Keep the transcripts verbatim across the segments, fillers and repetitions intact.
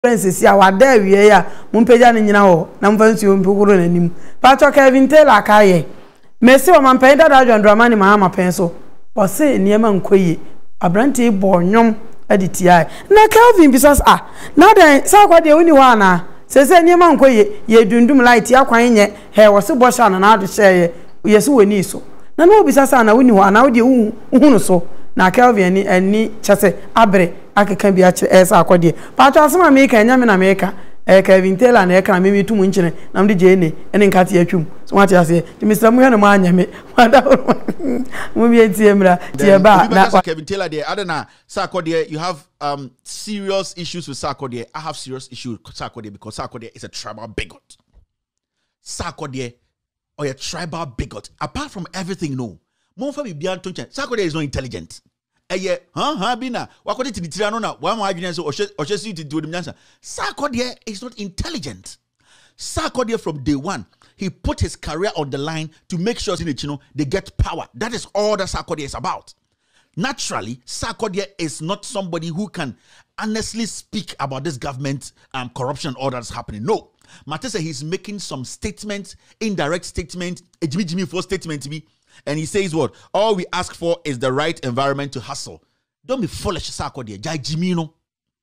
Princess ya wada wie ya mumpeja ne nyina ho na mfansi o mpokoro nanim Pastor Kevin Taylor kaye Messi o mampenda da John Dramani Mahama penso o se niema nkoyi abrante bo nwom aditia na Kelvin bisas ah na den sa kwa de woni ho ana se se niema nkoyi ye dundum light ya kwan nye he wo se bo sha na ado sheye yesu woni so na no bisas ana woni ho ana wo de uhunu so na Kelvin ni ani chase abre akeka bi ache esa akwade pato asema me ka nya me na me ka e Kevin Taylor na e ka me metu mu nchine na mde je ne ene nkate atwum so wate ase ti Mister Muhene mu anya me wada mu bi etie mra tie ba na Kevin Taylor there adena Sarkodie you have um serious issues with Sarkodie. I have serious issues with Sarkodie because Sarkodie is a tribal bigot. Sarkodie or a tribal bigot apart from everything no Monfa bi bian tonche Sarkodie is not intelligent. Eye ha ha bina wakoti titira no na wa ma adwene so ohye si titi dem nyansa Sarkodie is not intelligent. Sarkodie from day one he put his career on the line to make sure you know they get power. That is all that Sarkodie is about. Naturally Sarkodie is not somebody who can honestly speak about this government um, corruption all that's happening. No, Matese he's making some statements, indirect statement, a Jimmy Jimmy for statement to me. And he says what? All we ask for is the right environment to hustle. Don't be foolish, Sarkodie. Jai Jimino.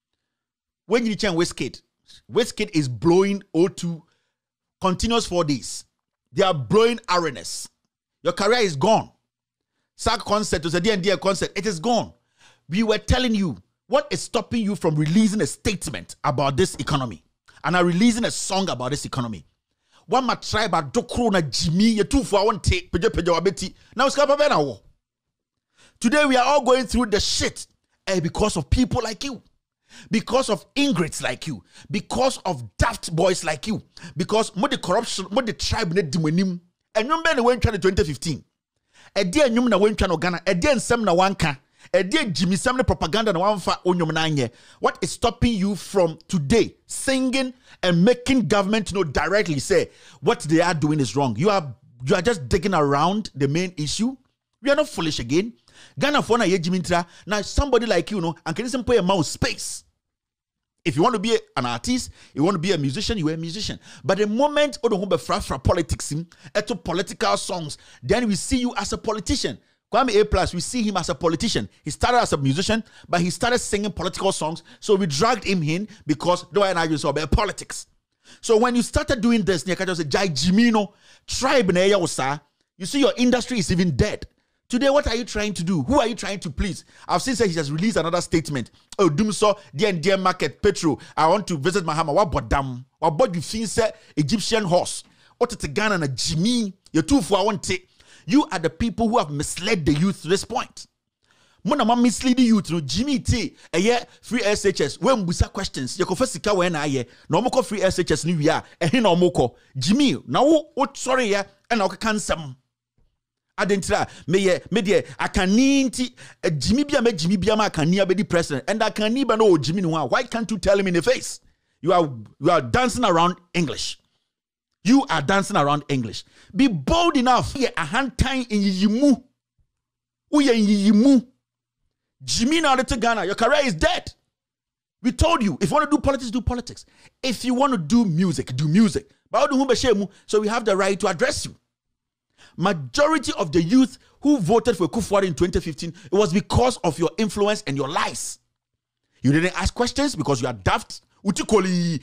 When you change Westgate, Westgate is blowing O two continuous four days. They are blowing R N S. Your career is gone. Sark concert was a D and D concert. It is gone. We were telling you what is stopping you from releasing a statement about this economy and are releasing a song about this economy. One ma tribe a dokro na Jimmy ye two for one take peje peje wabeti now skapa be na wo. Today we are all going through the shit eh, because of people like you, because of ingrates like you, because of daft boys like you, because mo the corruption mo the tribe ne dimunim enyum be na wen twa twenty fifteen e de enyum na wen twa no Ghana e de nsem na wanka e de Jimmy sem ne propaganda na wanfa onyum na anye. What is stopping you from today singing and making government know directly say what they are doing is wrong? You are you are just digging around the main issue. We are not foolish again. Ghana for na ye Jimmy Ntra. Now somebody like you know and can you put a mouse space. If you want to be an artist, you want to be a musician, you are a musician. But the moment odo be fra fra politics him eto political songs, then we see you as a politician. Kwame A plus, we see him as a politician. He started as a musician, but he started singing political songs. So we dragged him in because the way I just saw about politics. So when you started doing this, Jai Jimino, tribe, you see your industry is even dead. Today, what are you trying to do? Who are you trying to please? I've seen say he has released another statement. Oh, Dumso, dear and dear market, Petro, I want to visit Mahama. What about them? What about you think say Egyptian horse? What is a Ghana and a Jimmy? You're two for one take. You are the people who have misled the youth to this point. Mona ma mislead the youth. No Jimmy T. A year free S H S. When we say questions, you confess sika when I year. No more free S H S new year. Eh no more Jimmy. Now what? Sorry yeah. And I can some. Adentra me ye me de I can need Jimmy bia me Jimmy bia ma can near be the president. And I can even know Jimmy no. Why can't you tell him in the face? You are you are dancing around English. You are dancing around English. Be bold enough. Ye a hand time in yimu. Uye in yimu. Jimmy now to Ghana. Your career is dead. We told you. If you want to do politics, do politics. If you want to do music, do music. So we have the right to address you. Majority of the youth who voted for Kufuor in twenty fifteen, it was because of your influence and your lies. You didn't ask questions because you are daft. Utikoli,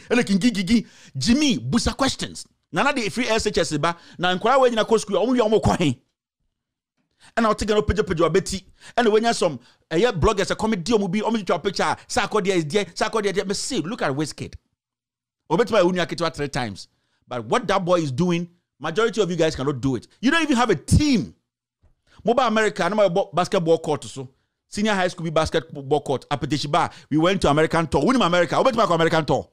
Jimmy, busa questions. Nana de free S H S ba na nkwara we nyina ko school omo wi omo kwa hen and I'll take no page page obeti and when you some eh bloggers a comedy omo bi omo twa picture Sarkodie is there Sarkodie there me see look at Westgate obeti my unia ketwa three times but what that boy is doing majority of you guys cannot do it. You don't even have a team. Mobile America no basketball court so senior high school basketball court Apetishiba we went to American tour win America obeti my American tour.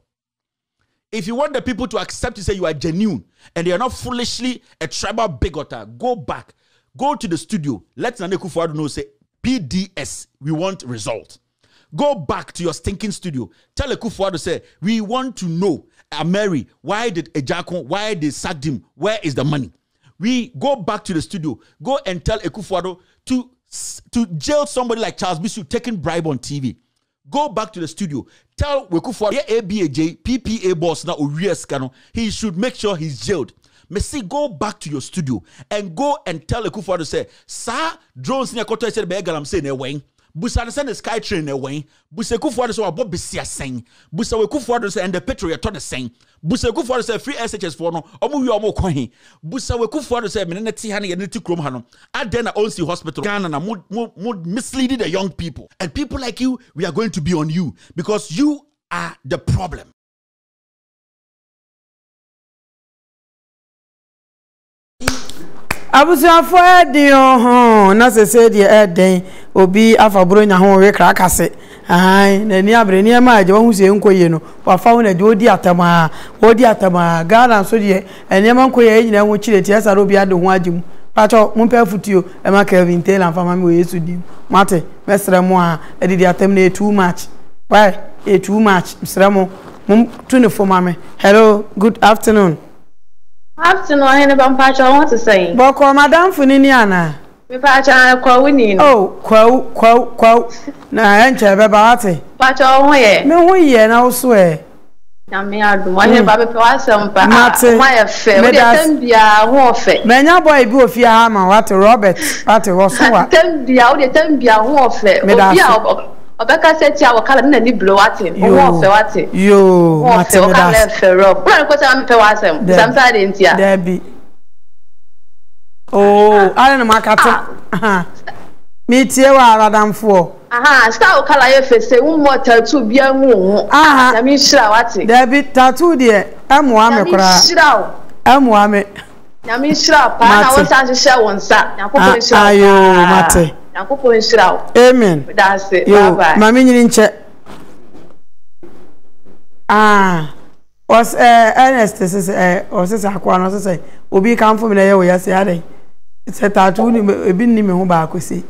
If you want the people to accept you, say you are genuine and they are not foolishly a tribal bigot, go back, go to the studio. Let Nana Kufuor know, say, P D S, we want result. Go back to your stinking studio. Tell Kufuor to say, we want to know, uh, Mary, why did Ejako, why they sacked him? Where is the money? We go back to the studio. Go and tell Kufuor to, to jail somebody like Charles Bisu taking bribe on T V. Go back to the studio. Tell Wekufo A B A J P P A boss now O S Kano. He should make sure he's jailed. Me say go back to your studio and go and tell Wekufo to say, "Sir, drones near Koto said be galam say ne wing." Busa send the sky train away. Busa Wekufo so about besia sing. Busa Wekufo say and the petrol you told the same. Busa Wekufo say free S H S for no. Omu wi omo kwan. Busa Wekufo say me ne ti ha ne ti krom ha no. Aden na onsi hospital. Ghana na mo mo misleading the young people. And people like you, we are going to be on you because you are the problem. Abusuafo edi ho na se se de eden obi afaburo nya ho we kra kase ai na ni abre ni ma je wo se nkoye no wa fa wo na je odi atama odi atama Ghana so de ene ma nkoye nyina ho chire tie sa ro bi ade ho agim pacho mo pe futuo e ma Kevin Taylor fama me we Yesu di mate mesre mo a edi di atam na too much why e too much mesre mo mo tuni fo mame. Hello, good afternoon. Afternoon, I I want to say. Boko madam funini ana. Me pacha kwa wini. Oh, kwa kwa kwa na enche beba ate. Pacha wo ye. Me wo ye na wo so e. Na me adu, wo ye ba be pe wasempa. Ma ye fe, wo de tambia wo fe. Me nya boy bi ofia ha ma wate Robert, wate wo so wa. Tambia, wo de tambia wo fe. Obi a Obeka seti a wakala na ni blow ate. Wo fe wate. Yo, mate me da. Fe rob. Bra ko ta me pe wasem. Samsa de ntia. Debi. Oh, ale na makata. Aha. Mi tie wa aradamfo. Aha, sta wakala ye fe se wo mo tattoo bia hu. Aha. Na mi shira wate. Debi tattoo de amwa me kra. Na mi shira. Amwa me. Na mi shira pa na wo san shira wonsa. Na ko ko shira. Ayo, mate. Yankopon shirawo. Amen. That's it. Yo, bye bye. Mami nyini nche. Ah. Was eh Ernest says eh o says akwa no say obi kan fo me na ye wo yase ade. It's a tattoo ni ebi ni me ho ba akosi.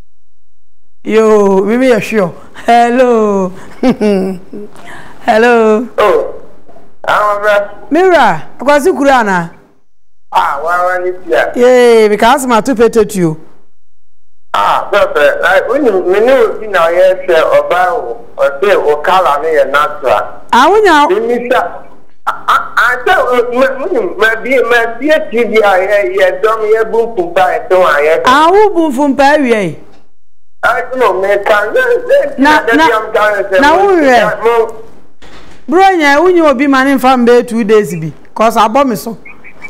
Yo, mimi ya sure. Hello. Hello. Oh. Ah, Mira, akwasi kura na. Ah, wa wa ni tia. Yeah, because my two potato. Ah, perfect. Like when you menu in our yes oba or say o kala na natural. Ah, wonya. Mimisa. Ah, ah, so me me be me be T V aye ye dom ye bum pumpa e to aye. Ah, wo bum fumpa wie. I no me kan na na na wo bro nya wunyi obi mane mfa mbe two days bi cause abo me so.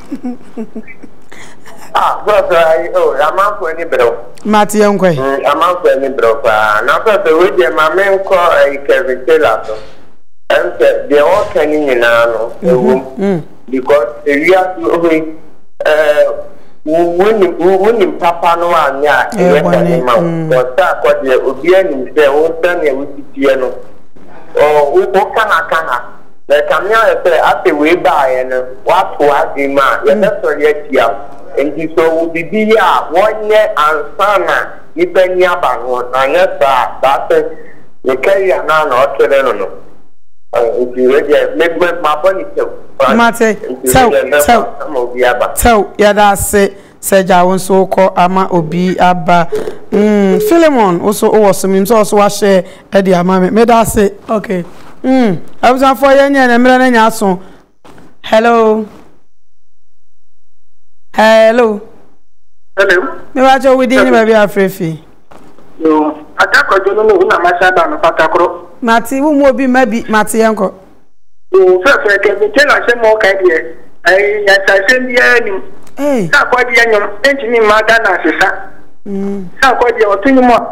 Ah, but I oh, I'm out for any bro. Mati yankwe. I'm out for any bro. Now, first, we get my man call a Kevin Taylor. And they all can in now because we are to uh when when Papa no one ya but that what the Obian say won't turn you with piano or what can I can the camera say after we buy and what was the man yeah that's what yet and so will be here one year and sana depending upon what I know that the carrier now not to no if you ready make my money too Mate so so so yeah that's it Seja won so ko ama obi aba mm Philemon also o was me so also wa share e dey ama me me that's it okay mm abusan for ye nya na mera na nya so hello hello hello me wa jo within ni ba bi afrefi yo akako jo no na ma sha ba no patakro Mati wo mo obi mabi mati yanko yo fe fe ke me tell say mo ka die ai ya sa se bia ni eh sa kwa dia nyom entini ma da na sesa mm sa kwa dia otuni mo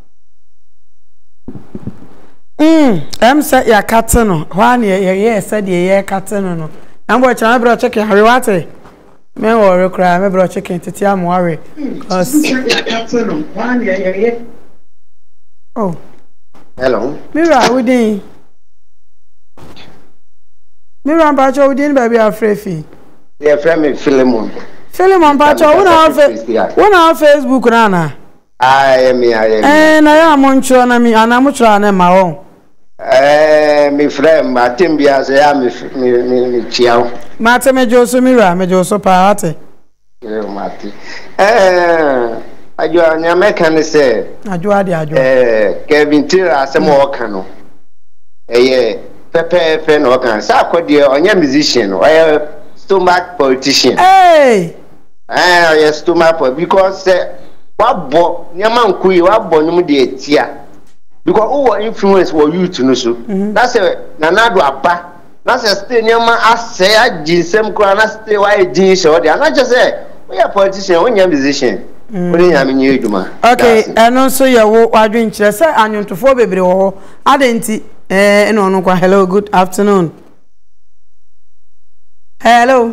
mm em say ya kateno hwa ne ye ye say de ye kateno no na mbo cha bro chicken hare wate me wo kra me bro chicken tete am hare cause ya kateno hwa ne ye ye oh hello Mira within Mira Pacho within baby afrefi yeah friend me Philemon Philemon Pacho una una Facebook na na I am I am eh na ya moncho na mi ana muchra na ma won eh mi friend Martin bia say ya mi mi mi chiao Mate me Joso Mira me Joso pa ate eh Martin eh Ajo nya meka ne se ajo ade ajo eh Kevin Taylor asem o ka no eh pepe fe no kan sa akode onye musician o stomach politician hey eh o stomach because wabo nyama nkuyi wabo nyum de etia because who influence for youth no so that's a nanado apa that's a stay nyama asay aginsem kura na stay why gin show dey na just say we are politician we are musician we nyame nyi eduma okay eno so ye wo adwen kire say anyuntofo bebre wo adenti eh eno no kwa hello good afternoon hello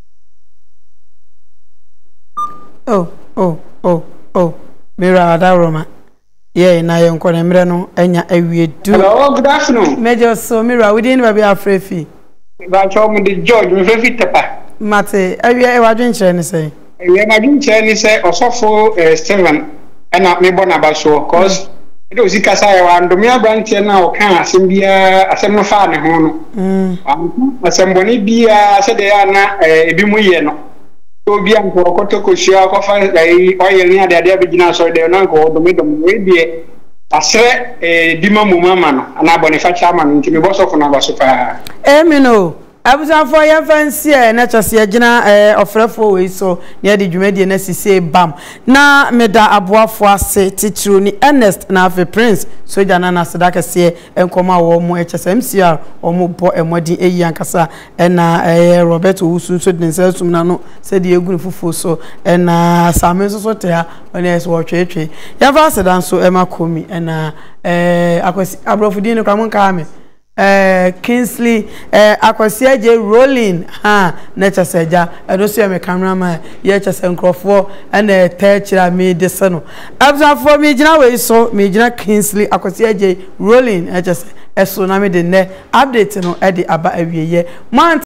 oh oh oh oh mira da roma yeah na ye nkọ na mre no enya awie du hello good afternoon major so mira we didn't be afrefi ba cho mu de George me fefi tepa mate awie e wadwen kire ne say awie na dwen kire ne say osofo Steven ena me bona ba so cause e do zika sa ya ando me abrantie na o kan asem bia asem no fa ne ho no mm asem boni bia se de ya na ebi mu ye no obi anko koto shia ko fa dai oyel ni ade ade abigina so de na ko do me do me die asre e bima mu mama no ana boni fa chama no ntimi bo so fo na ba so pa emino abusan for ya fancy e na chose agina eh ofrefo we so ne de dwumadi na sise bam na meda aboafo ase titru ni Ernest na afi Prince so jana na sadaka se enkoma wo mo echese M C R o mo bo emodi eyi ankasa na eh Robert Owusu so de nselsum na no se de egunu fufu so na Samen so so te ha oni eso wo twetwe ya fa sedan so e makomi na eh akwasi abrofudin kwa mon ka me eh Kingsley eh akwasi aje rolling ha na chaseja edo so me cameraman ye chase nkrofo na techira me de sano abza for me gina we so me gina Kingsley akwasi aje rolling e chase eso na me de ne update no e de aba awieye man